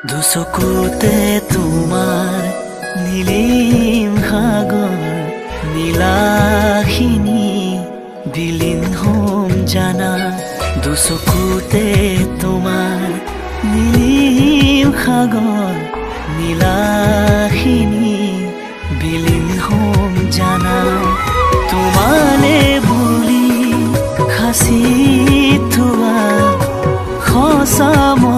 দুচকুতে তোমাৰ নীলিম সাগৰ নীলাখিনী বিলীন হম জানা। দুচকুতে তোমাৰ নীলিম সাগৰ নীলাখিনী বিলীন হম জানা। তোমালে বুলি সাঁচি থোৱা সঁচা